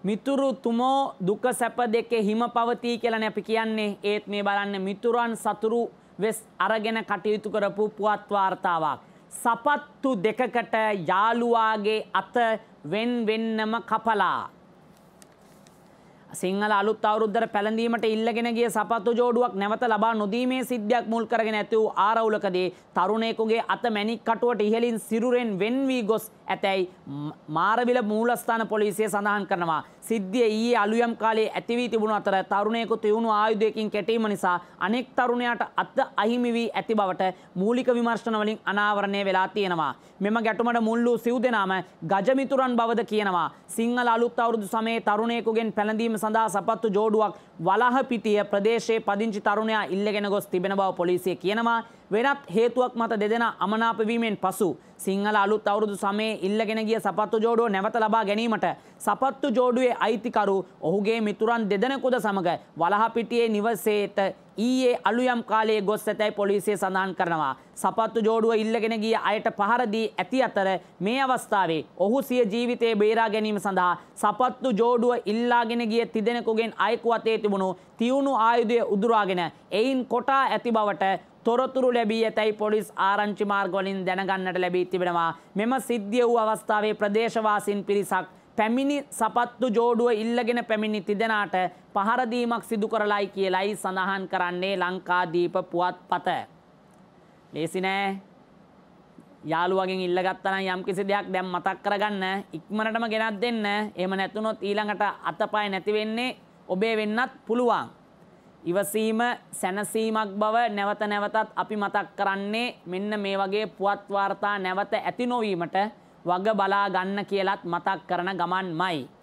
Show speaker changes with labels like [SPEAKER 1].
[SPEAKER 1] මිතුරු තුමෝ දුක සැප දෙකේ හිම පවතී කියලානේ අපි කියන්නේ. ඒත් මේ බලන්න මිතුරන් සතුරු වෙස් අරගෙන කටයුතු කරපු පුවත් වාර්තාවක්. සපත්තු දෙකකට යාළුවාගේ අත වෙන්නම කපලා. සිංහල අලුත් අවුරුද්දට පැලඳීමට ඉල්ලගෙන ගිය සපත්තු ජෝඩුවක් නැවත ලබා නොදීමේ සිද්ධියක් මුල් කරගෙන ඇති වූ ආරවුලකදී තරුණයෙකුගේ අත මැණික් කටුවට ඉහළින් සිරුරෙන් වෙන් වී ගොස් ඇතැයි මාරවිල මූලස්ථාන පොලිසිය සඳහන් කරනවා. සිද්ධිය ඊයේ අලුයම් කාලයේ ඇති වී තිබුණු අතර තරුණයෙකු තියුණු ආයුධයකින් කැටීම නිසා අනෙක් තරුණයාට අත අහිමි වී ඇති බවට මූලික විමර්ශන වලින් අනාවරණය වෙලා තියෙනවා. මෙම ගැටුමට මුල් වූ සිව් දෙනාම ගජමිතුරන් බවද කියනවා. සිංහල අලුත් අවුරුදු සමයේ තරුණයෙකුගෙන් පැලඳීම සඳහා සපත්තු ජෝඩුවක් වලහපිටිය ප්‍රදේශයේ පදිංචි තරුණයා ඉල්ලගෙන ගොස් තිබෙන බව පොලිසිය කියනවා. වෙනත් හේතුවක් මත දෙදෙනා අමනාප වීමෙන් පසු සිංහල අලුත් අවුරුදු සමයේ ඉල්ලගෙන ගිය සපත්තු ජෝඩුව නැවත ලබා ගැනීමට සපත්තු ජෝඩුවේ අයිතිකරු ඔහුගේ මිතුරන් දෙදෙනෙකුද සමග වලහපිටියේ නිවසේට ඊයේ අලුයම් කාලයේ ගොස් ඇතැයි පොලිසිය සඳහන් කරනවා. සපත්තු ජෝඩුව ඉල්ලගෙන ගිය අයට පහර දී ඇති අතර මේ අවස්ථාවේ ඔහු සිය ජීවිතය බේරා ගැනීම සඳහා සපත්තු ජෝඩුව ඉල්ලාගෙන ගිය තිදෙනෙකුගෙන් අයෙකු අතේ තිබුණු තියුණු ආයුධය උදුරාගෙන එයින් කොටා ඇති බවට තොරතුරු ලැබී ඇතැයි පොලිස් ආරංචි මාර්ග වලින් දැනගන්නට ලැබී තිබෙනවා. මෙම සිද්ධිය වූ අවස්ථාවේ ප්‍රදේශවාසීන් පිරිසක් පැමිණි සපත්තු ජෝඩුව ඉල්ලගෙන පැමිණි තිදෙනාට පහර දීමක් සිදු කරලායි කියලායි සඳහන් කරන්නේ ලංකාදීප පුවත්පත. ලේසි නෑ. යාළුවගෙන් ඉල්ලගත්තා නම් යම්කිසි දෙයක් දැන් මතක් කරගන්න ඉක්මනටම ගෙනත් දෙන්න. එහෙම නැතුනොත් ඊළඟට අතපය නැති වෙන්නේ ඔබේ වෙන්නත් පුළුවන්. ඉවසීම සැනසීමක් බව නැවත නැවතත් අපි මතක් කරන්නේ මෙන්න මේ වගේ පුවත් වාර්තා නැවත ඇති නොවීමට වග බලා ගන්න කියලත් මතක් කරන ගමන්මයි.